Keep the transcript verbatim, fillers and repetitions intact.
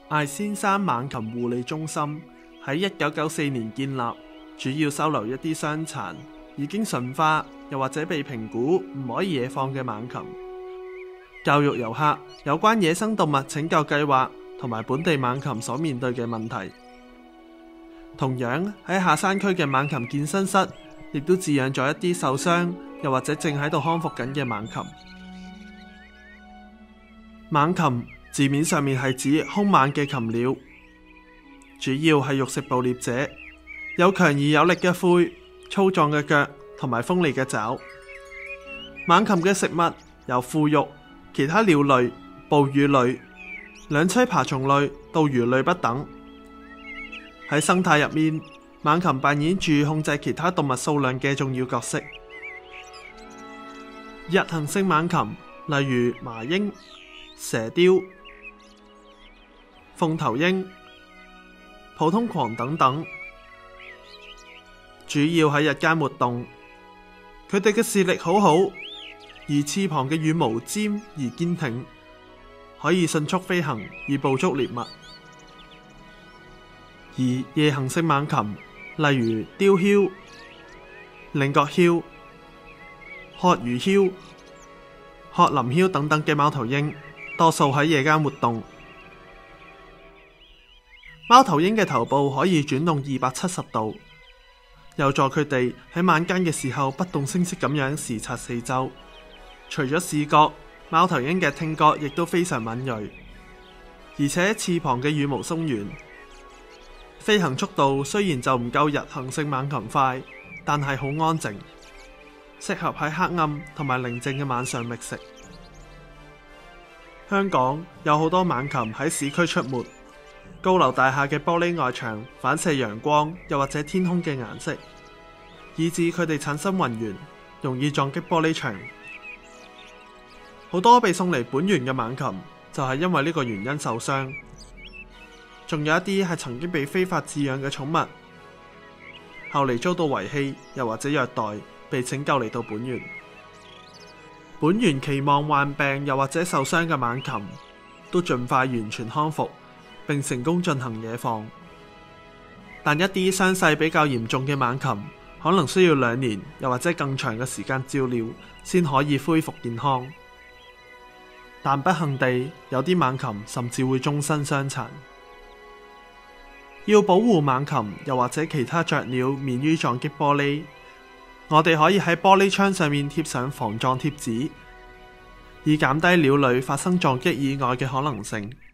艾先山猛禽護理中心喺一九九四年建立，主要收留一啲傷殘、已經馴化又或者被評估唔可以野放嘅猛禽，教育遊客有關野生動物拯救計劃同埋本地猛禽所面對嘅問題。同樣喺下山區嘅猛禽健身室，亦都飼養咗一啲受傷又或者正喺度康復緊嘅猛禽。猛禽字面上面係指兇猛嘅禽鳥，主要係肉食捕獵者，有強而有力嘅喙、粗壯嘅腳同埋鋒利嘅爪。猛禽嘅食物由腐肉、其他鳥類、哺乳類、兩棲爬蟲類到魚類不等。喺生態入面，猛禽扮演住控制其他動物數量嘅重要角色。日行性猛禽，例如麻鷹、蛇雕、鳳頭鷹、普通狂等等，主要喺日間活動。佢哋嘅視力好好，而翅膀嘅羽毛尖而堅挺，可以迅速飛行以捕捉獵物。而夜行性猛禽，例如雕梟、領角梟、褐魚梟、褐林梟等等嘅貓頭鷹，多數喺夜間活動。貓頭鷹嘅頭部可以轉動二百七十度，有助佢哋喺晚間嘅時候不動聲色咁樣視察四周。除咗視覺，貓頭鷹嘅聽覺亦都非常敏銳，而且翅膀嘅羽毛鬆軟。飛行速度雖然就唔夠日行性猛禽快，但係好安靜，適合喺黑暗同埋寧靜嘅晚上覓食。香港有好多猛禽喺市區出沒，高樓大廈嘅玻璃外牆反射陽光，又或者天空嘅顏色，以致佢哋產生暈眩，容易撞擊玻璃牆。好多被送嚟本園嘅猛禽就係因為呢個原因受傷。仲有一啲係曾經被非法飼養嘅寵物，後嚟遭到遺棄又或者虐待，被拯救嚟到本園。本園期望患病又或者受傷嘅猛禽都盡快完全康復，並成功進行野放。但一啲傷勢比較嚴重嘅猛禽，可能需要兩年又或者更長嘅時間照料，先可以恢復健康。但不幸地，有啲猛禽甚至會終身傷殘。要保護猛禽又或者其他雀鳥免於撞擊玻璃，我哋可以喺玻璃窗上面貼上防撞貼紙，以減低鳥類發生撞擊意外嘅可能性。